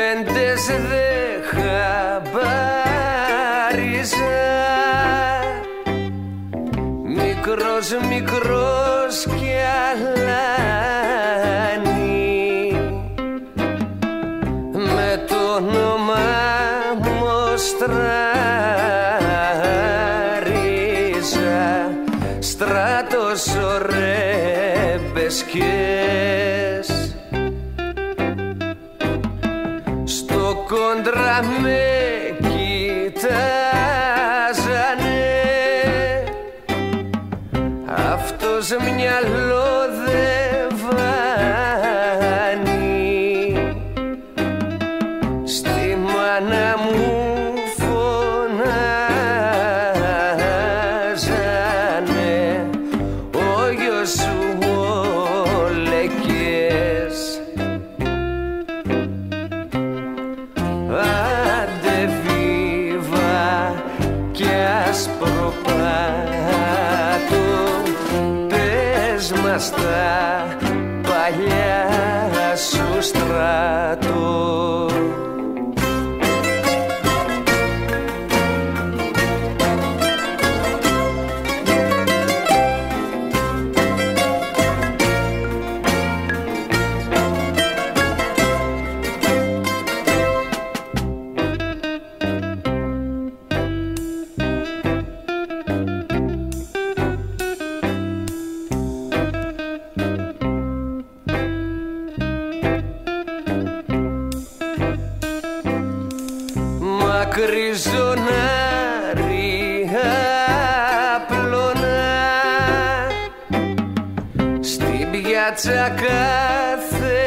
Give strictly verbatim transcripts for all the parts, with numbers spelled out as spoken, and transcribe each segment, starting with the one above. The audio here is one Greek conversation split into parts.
κουβέντες δε χαμπάριζα. Μικρός, μικρός κι αλάνι, με το όνομα μου στράριζα. Στράτος ο Ρεμπεσκές, στο κόντρα με κοιτάζανε. Αυτός μυαλό δεν βάνει, στη μάνα μου φωνάζανε. Ο γιος σου ο Λεκές. Άντε βίβα κι άσπρο πάτο, πες μας τα παλιά σου στράτο. Μακριζονάρι απλώνα, στην πιάτσα κάθε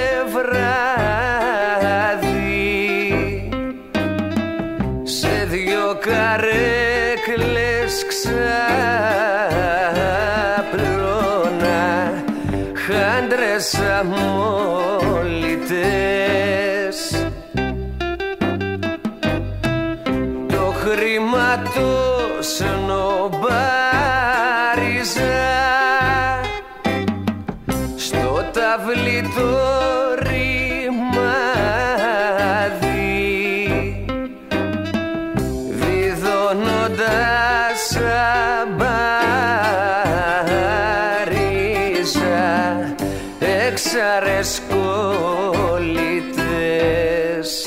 βράδυ, σε δυο καρέκλες ξαπλώνα, χάντρες αμόλυτες. Χρήμα το σνομπάριζα, στο ταυλί το ρημάδι, διδώνοντας αμπάριζα έξαρες κολλητές.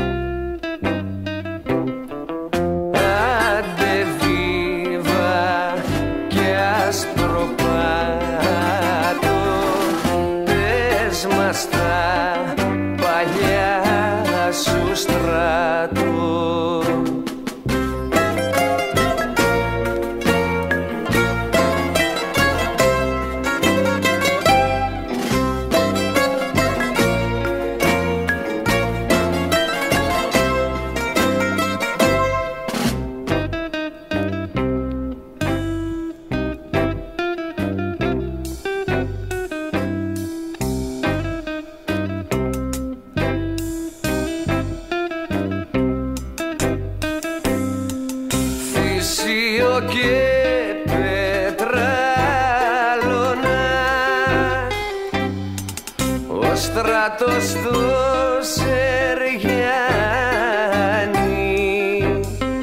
Μας τα παλιά σου στράτο. Και πετράλωνα, ο στράτος του Σεργιάννη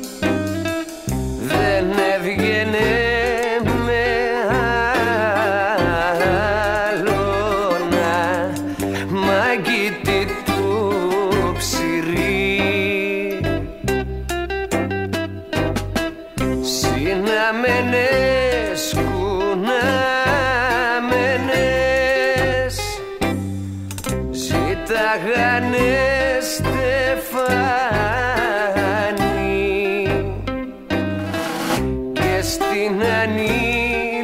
δεν έβγαινε με άλλωνα, μαγκίτη του ψηρή. Συναμένες, κουναμένες, ζήταγανε στεφάνι και στην Ανή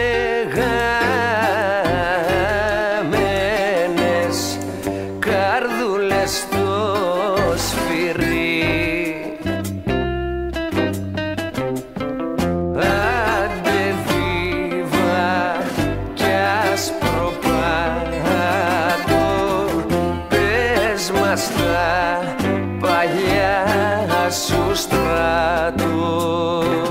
λέγαμενες καρδούλες στο σφυρί. Στα παλιά σου στράτο.